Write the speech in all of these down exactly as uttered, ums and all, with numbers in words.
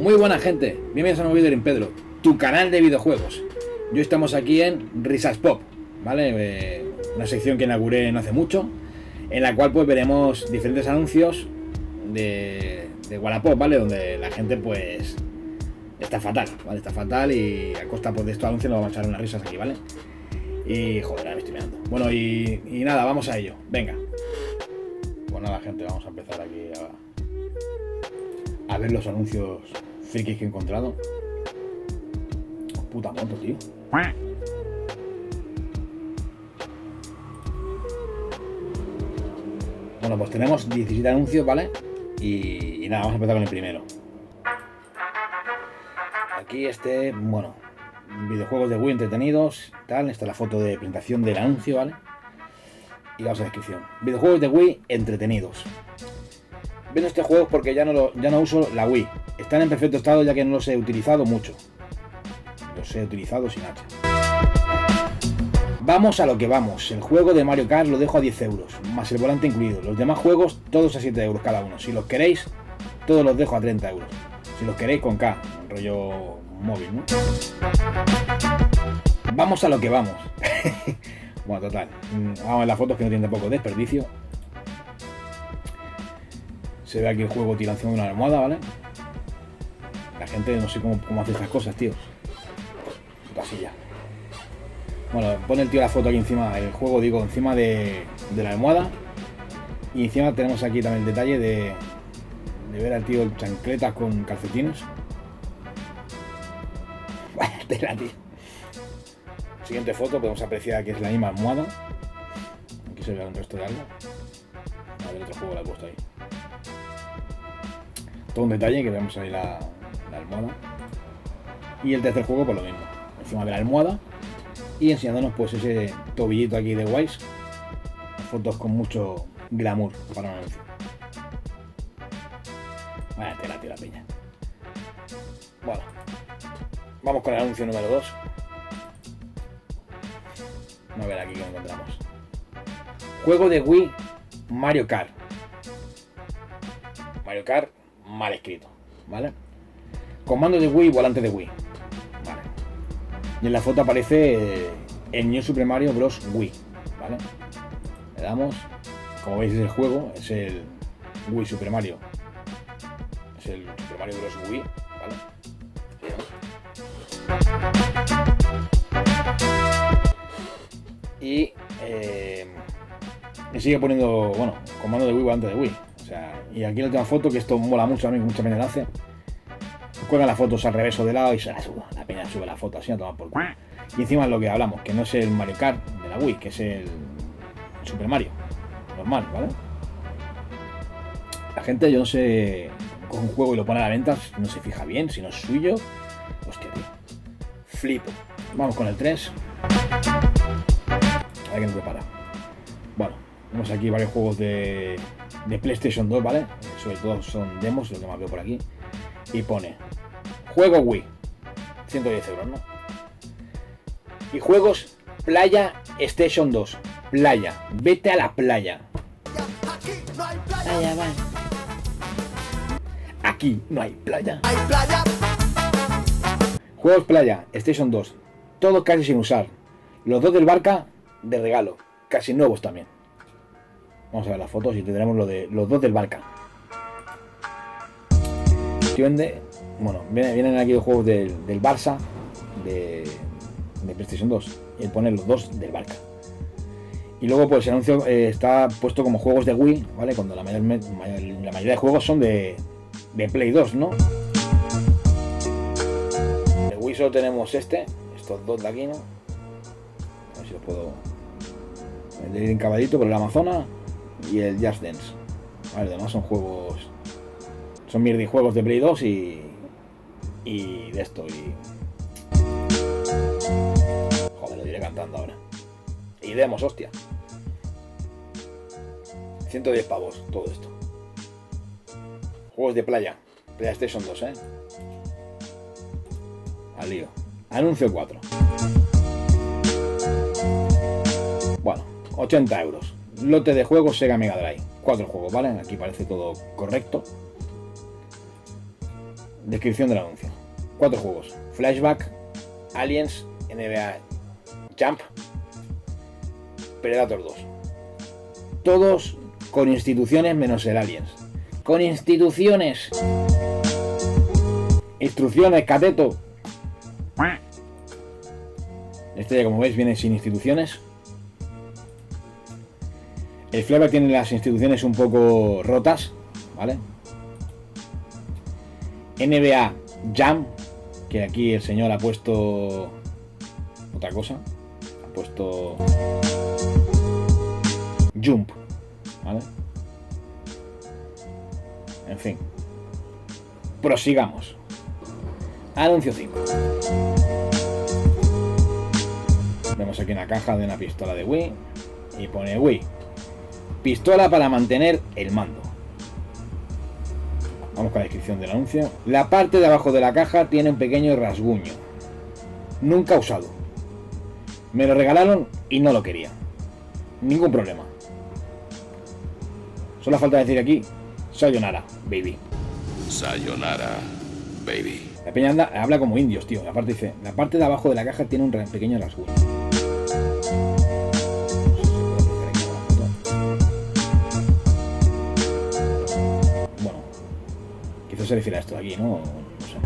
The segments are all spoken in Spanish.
Muy buena gente, bienvenidos a un nuevo vídeo en Pedro, tu canal de videojuegos. Hoy estamos aquí en Risas Pop, ¿vale? Eh, una sección que inauguré no hace mucho, en la cual pues veremos diferentes anuncios de, de Wallapop, ¿vale? Donde la gente pues está fatal, ¿vale? Está fatal y a costa pues, de estos anuncios nos vamos a echar unas risas aquí, ¿vale? Y joder, ahora me estoy mirando. Bueno, y, y nada, vamos a ello, venga. Pues nada gente, vamos a empezar aquí a, a ver los anuncios frikis que he encontrado. Puta moto, tío. Bueno, pues tenemos diecisiete anuncios, ¿vale? Y, y nada, vamos a empezar con el primero. Aquí este, bueno, videojuegos de Wii entretenidos, tal. Esta es la foto de presentación del anuncio, ¿vale? Y vamos a la descripción. Videojuegos de Wii entretenidos. Vendo este juego porque ya no, lo, ya no uso la Wii. Están en perfecto estado ya que no los he utilizado mucho. Los he utilizado sin H. Vamos a lo que vamos. El juego de Mario Kart lo dejo a diez euros, más el volante incluido. Los demás juegos todos a siete euros cada uno. Si los queréis, todos los dejo a treinta euros. Si los queréis con K, rollo móvil, ¿no? Vamos a lo que vamos. Bueno, total. Vamos a ver las fotos que no tienen poco desperdicio. Se ve aquí el juego tirando encima de una almohada, ¿vale? La gente no sé cómo, cómo hace estas cosas, tío. Puta silla. Bueno, pone el tío la foto aquí encima, el juego, digo, encima de, de la almohada. Y encima tenemos aquí también el detalle de, de ver al tío en chancletas con calcetines. Vaya tela, tío. Siguiente foto, podemos apreciar que es la misma almohada. Aquí se ve un resto de algo. A ver, otro juego lo he puesto ahí. Todo un detalle que vemos ahí la, la almohada. Y el tercer juego, pues lo mismo. Encima de la almohada. Y enseñándonos pues ese tobillito aquí de Wise. Fotos con mucho glamour para un anuncio. Vaya tela, tela piña. Bueno. Vamos con el anuncio número dos. A ver aquí que encontramos. Juego de Wii Mario Kart. Mario Kart mal escrito, ¿vale? Comando de Wii, volante de Wii. Vale. Y en la foto aparece el New Super Mario Bros. Wii, ¿vale? Le damos. Como veis es el juego, es el Wii Super Mario. Es el Super Mario Bros. Wii, ¿vale? Y eh, me sigue poniendo, bueno, comando de Wii, volante de Wii. O sea, y aquí la última foto, que esto mola mucho a mí, mucha pena le hace. Cuelgan las fotos al revés o de lado y se la suba. La pena sube la foto así a tomar por culo. Y encima es lo que hablamos, que no es el Mario Kart de la Wii, que es el Super Mario normal, ¿vale? La gente, yo no sé, coge un juego y lo pone a la venta, no se fija bien, si no es suyo. Hostia, tío. Flipo. Vamos con el tres. A ver qué nos prepara. Bueno, vemos aquí varios juegos de, de PlayStation dos, ¿vale? Sobre todo son demos, lo que más veo por aquí. Y pone juego Wii, ciento diez euros, ¿no? Y juegos Playa Station dos. Playa, vete a la playa. Playa, vale. Aquí no hay playa. Hay playa. Juegos Playa Station dos. Todos casi sin usar. Los dos del Barca de regalo. Casi nuevos también. Vamos a ver las fotos y tendremos lo de los dos del Barca. Vende, bueno, vienen aquí los juegos del, del Barça de, de PlayStation dos y ponen los dos del Barca. Y luego pues el anuncio eh, está puesto como juegos de Wii, ¿vale? Cuando la, mayor, la mayoría de juegos son de, de Play dos, ¿no? De Wii solo tenemos este, estos dos de aquí, ¿no? A ver si los puedo. El de ir en caballito por el Amazonas y el Just Dance. Vale, además son juegos. Son mierdijuegos de Play dos y. Y de esto. Y. Joder, lo diré cantando ahora. Y demos, hostia. ciento diez pavos, todo esto. Juegos de playa. PlayStation dos, eh. Al lío. Anuncio cuatro. Bueno, ochenta euros. Lote de juegos Sega Mega Drive. Cuatro juegos, ¿vale? Aquí parece todo correcto. Descripción del anuncio. Cuatro juegos. Flashback, Aliens, N B A Jump, Predator dos. Todos con instituciones menos el Aliens. Con instituciones. Instrucciones, cateto. Este ya, como veis, viene sin instituciones. El Flashback tiene las instituciones un poco rotas, ¿vale? N B A Jam, que aquí el señor ha puesto otra cosa. Ha puesto Jump, ¿vale? En fin. Prosigamos. Anuncio cinco. Vemos aquí una caja de una pistola de Wii y pone Wii. Pistola para mantener el mando. Vamos con la descripción del anuncio. La parte de abajo de la caja tiene un pequeño rasguño. Nunca usado. Me lo regalaron y no lo quería. Ningún problema. Solo falta decir aquí Sayonara, baby. Sayonara, baby. La peña anda, habla como indios, tío. La parte dice, la parte de abajo de la caja tiene un pequeño rasguño. Bueno, quizás se refiere a esto de aquí, ¿no? No sé.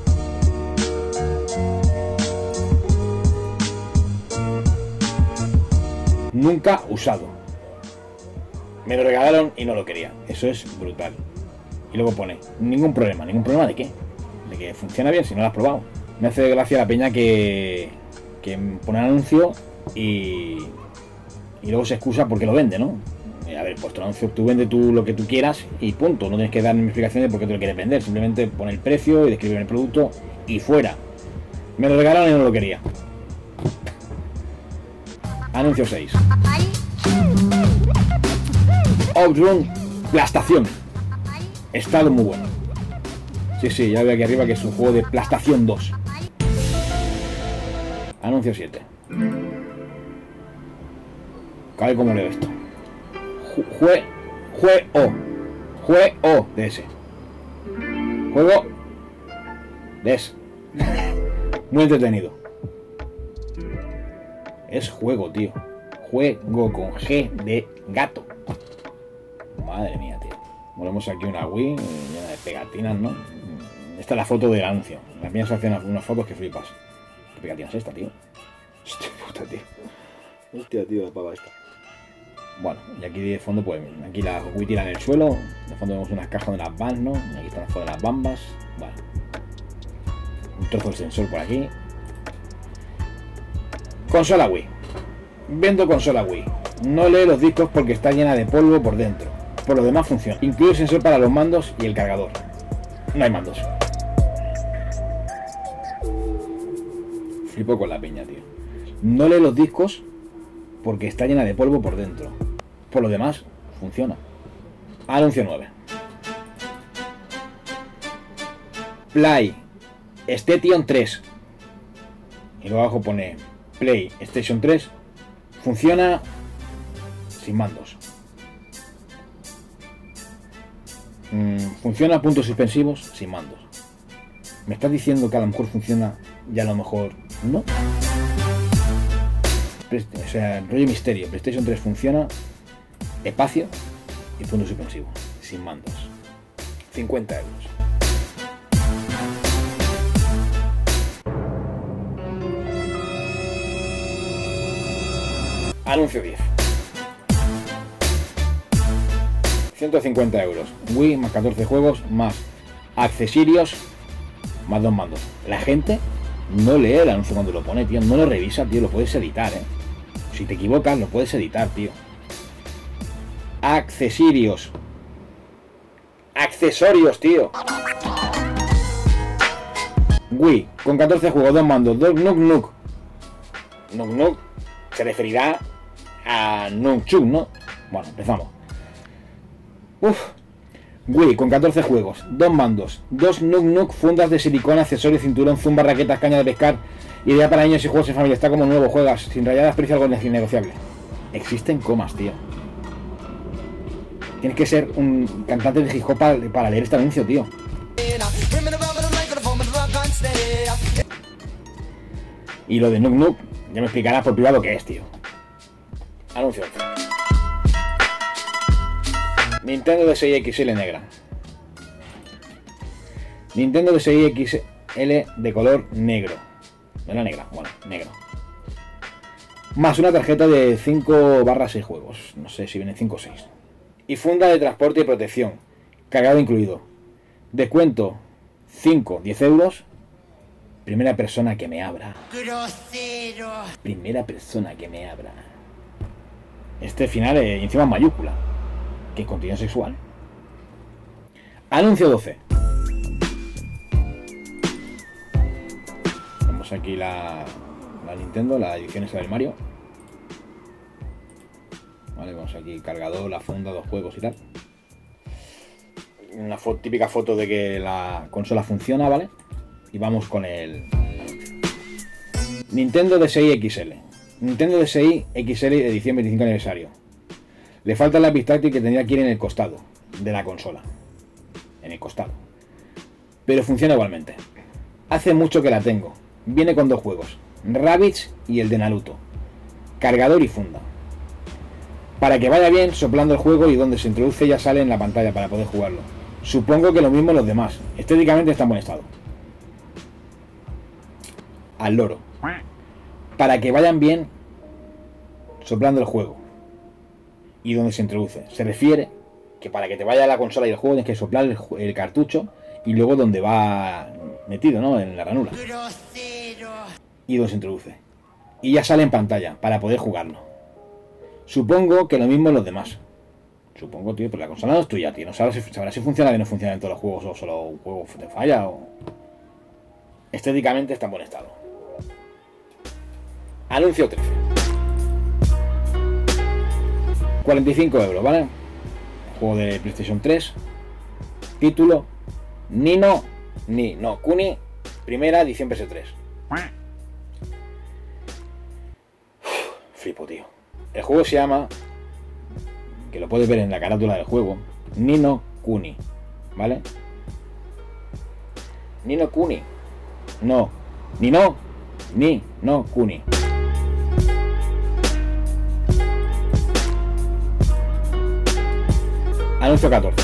Nunca usado. Me lo regalaron y no lo quería. Eso es brutal. Y luego pone, ningún problema. ¿Ningún problema de qué? De que funciona bien si no lo has probado. Me hace gracia la peña que, que pone un anuncio y, y luego se excusa porque lo vende, ¿no? A ver, pues tu anuncio, tú vende tú lo que tú quieras y punto. No tienes que dar explicaciones de por qué te lo quieres vender. Simplemente pone el precio y describe el producto y fuera. Me lo regalaron y no lo quería. Anuncio seis. Outrun Plastación. Estado muy bueno. Sí, sí, ya veo aquí arriba que es un juego de Plastación dos. Anuncio siete. A ver cómo leo esto. Jue... Juego. Juego de ese. Juego de ese. Muy entretenido. Es juego, tío. Juego con G de gato. Madre mía, tío. Ponemos aquí una Wii llena de pegatinas, ¿no? Esta es la foto del anuncio. Las mías hacen unas fotos que flipas. ¿Qué pegatina es esta, tío? Hostia puta, tío. Hostia, tío, la pava esta. Bueno, y aquí de fondo, pues, aquí la Wii tira en el suelo. De fondo vemos unas cajas de las Vans, ¿no? Y aquí están las fotos de las bambas. Vale. Un trozo del sensor por aquí. Consola Wii. Vendo consola Wii. No lee los discos porque está llena de polvo por dentro. Por lo demás funciona. Incluye el sensor para los mandos y el cargador. No hay mandos. Flipo con la peña, tío. No lee los discos porque está llena de polvo por dentro. Por lo demás funciona. Anuncio nueve. Play Station tres. Y luego abajo pone Play Station tres. Funciona sin mandos. Mm, funciona a puntos suspensivos sin mandos. ¿Me estás diciendo que a lo mejor funciona y a lo mejor no? O sea, rollo misterio. PlayStation tres funciona, espacio y punto suspensivo, sin mandos. cincuenta euros. Anuncio diez. ciento cincuenta euros. Wii más catorce juegos más accesorios más dos mandos. La gente no lee el anuncio cuando lo pone, tío. No lo revisa, tío. Lo puedes editar, eh. Si te equivocas, lo puedes editar, tío. Accesorios. Accesorios, tío. Wii con catorce juegos, dos mandos, dos Nuk Nuk. Nuk Nuk se referirá a Nunchuk, ¿no? Bueno, empezamos. Uf. Wii con catorce juegos, dos mandos, dos Nuk Nuk, fundas de silicona, accesorios, cinturón, zumba, raquetas, caña de pescar, idea para niños y juegos en familia. Está como nuevo, juegas sin rayadas, precio algo innegociable. Existen comas, tío. Tienes que ser un cantante de hip hop para, para leer este anuncio, tío. Y lo de Nuk Nuk, ya me explicarás por privado qué es, tío. Anuncio. Nintendo D S i X L negra. Nintendo D S i X L de color negro. No era negra, bueno, negro. Más una tarjeta de cinco barra seis juegos. No sé si vienen cinco o seis. Y funda de transporte y protección. Cargado incluido. Descuento cinco, diez euros. Primera persona que me abra. Grosero. Primera persona que me abra. Este final es encima en mayúscula. Que es contenido sexual. Anuncio doce. Vemos aquí la, la Nintendo, la edición esa del Mario. Vale, vemos aquí cargador, la funda, dos juegos y tal. Una foto, típica foto de que la consola funciona, ¿vale? Y vamos con el Nintendo D S i X L. Nintendo D S i X L edición veinticinco aniversario. Le falta la lápiz táctil que tendría aquí en el costado de la consola. En el costado. Pero funciona igualmente. Hace mucho que la tengo. Viene con dos juegos. Rabbids y el de Naruto. Cargador y funda. Para que vaya bien, soplando el juego y donde se introduce ya sale en la pantalla para poder jugarlo. Supongo que lo mismo los demás. Estéticamente está en buen estado. Al loro. Para que vayan bien, soplando el juego y donde se introduce. Se refiere que para que te vaya la consola y el juego tienes que soplar el, el cartucho y luego donde va metido, ¿no? En la ranura. Y donde se introduce. Y ya sale en pantalla para poder jugarlo. Supongo que lo mismo los demás. Supongo, tío, pero la consola no es tuya, tío. No sabrás si, sabrás si funciona bien o no funciona en todos los juegos o solo un juego te falla o... Estéticamente está en buen estado. Anuncio trece. cuarenta y cinco euros, ¿vale? Juego de PlayStation tres. Título Ni no Ni no Kuni, primera edición P S tres. Uf, flipo, tío. El juego se llama, que lo puedes ver en la carátula del juego, Ni no Kuni, ¿vale? Ni no Kuni. No. Ni no. Ni no Kuni. Anuncio catorce.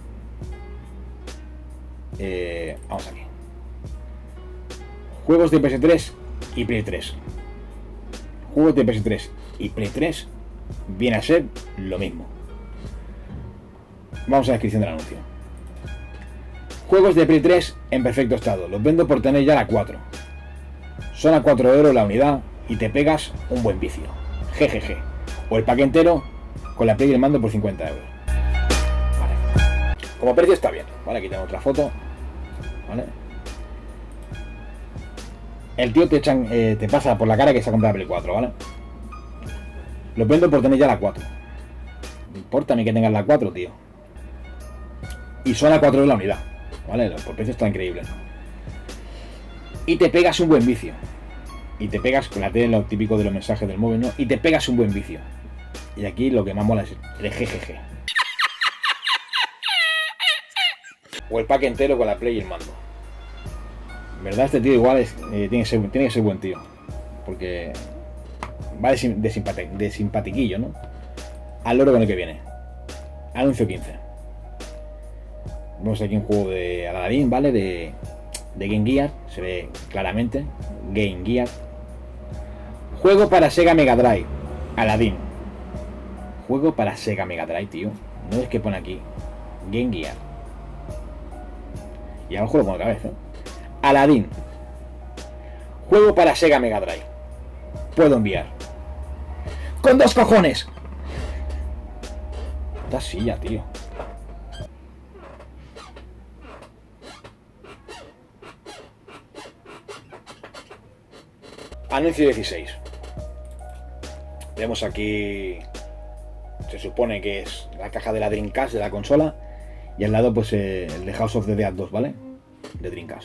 Eh, vamos aquí. Juegos de P S tres y Play tres. Juegos de P S tres y Play tres viene a ser lo mismo. Vamos a la descripción del anuncio. Juegos de Play tres en perfecto estado. Los vendo por tener ya la cuatro. Son a cuatro euros la unidad y te pegas un buen vicio. Jejeje. O el pack entero con la Play y el mando por cincuenta euros. Vale. Como precio está bien. Vale, aquí tengo otra foto. Vale. El tío te, echan, eh, te pasa por la cara que se ha comprado la Play cuatro, ¿vale? Los vendo por tener ya la cuatro. No importa a mí que tengas la cuatro, tío. Y son a cuatro euros la unidad. ¿Vale? Por precio está increíble. Y te pegas un buen vicio. Y te pegas con la tele, lo típico de los mensajes del móvil, ¿no? Y te pegas un buen vicio. Y aquí lo que más mola es el jejeje. O el pack entero con la Play y el mando. En verdad este tío igual es, eh, tiene, que ser, tiene que ser buen tío. Porque va de, de, simpati de simpatiquillo, ¿no? Al loro con el que viene. Anuncio quince. Vemos aquí un juego de Aladdin, ¿vale? De, de Game Gear. Se ve claramente. Game Gear. Juego para Sega Mega Drive. Aladdin. Juego para Sega Mega Drive, tío. No es que pone aquí Game Gear. Y abajo lo pongo otra vez, ¿eh? Aladdin. Juego para Sega Mega Drive. Puedo enviar. ¡Con dos cojones! Esta silla, tío. Anuncio dieciséis. Vemos aquí. Se supone que es la caja de la Dreamcast de la consola. Y al lado, pues eh, el de House of the Dead dos, ¿vale? De Dreamcast.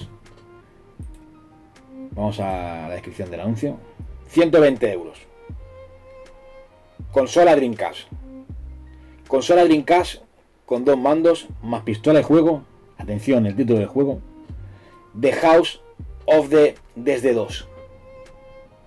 Vamos a la descripción del anuncio. ciento veinte euros. Consola Dreamcast. Consola Dreamcast con dos mandos, más pistola de juego. Atención, el título del juego. The House of the Desde dos.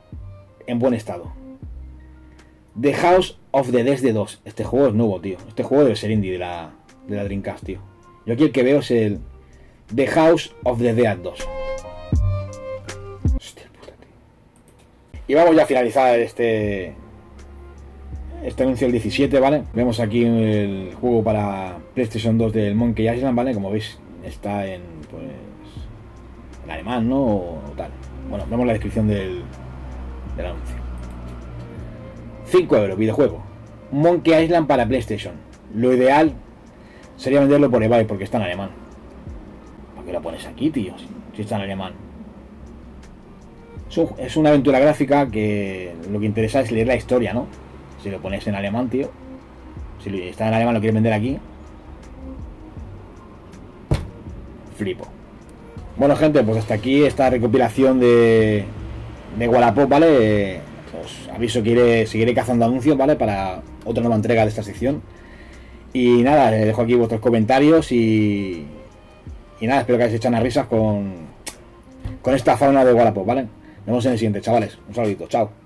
en buen estado. The House of the Dead dos. Este juego es nuevo, tío. Este juego debe ser indie de la, de la Dreamcast, tío. Yo aquí el que veo es el The House of the Dead dos. Hostia puta, tío. Y vamos ya a finalizar este este anuncio el diecisiete, ¿vale? Vemos aquí el juego para PlayStation dos del Monkey Island, ¿vale? Como veis está en, pues, en alemán, ¿no? O tal. Bueno, vemos la descripción del, del anuncio. cinco euros, videojuego. Monkey Island para PlayStation. Lo ideal sería venderlo por eBay porque está en alemán. ¿Para qué lo pones aquí, tío? Si, si está en alemán. Es, un, es una aventura gráfica que lo que interesa es leer la historia, ¿no? Si lo pones en alemán, tío. Si está en alemán, lo quieres vender aquí. Flipo. Bueno, gente, pues hasta aquí esta recopilación de de Wallapop, ¿vale? Os aviso que iré, seguiré cazando anuncios, ¿vale? Para otra nueva entrega de esta sección. Y nada, les dejo aquí vuestros comentarios y y nada, espero que hayáis echado unas risas con con esta fauna de Wallapop, ¿vale? Nos vemos en el siguiente, chavales. Un saludito, chao.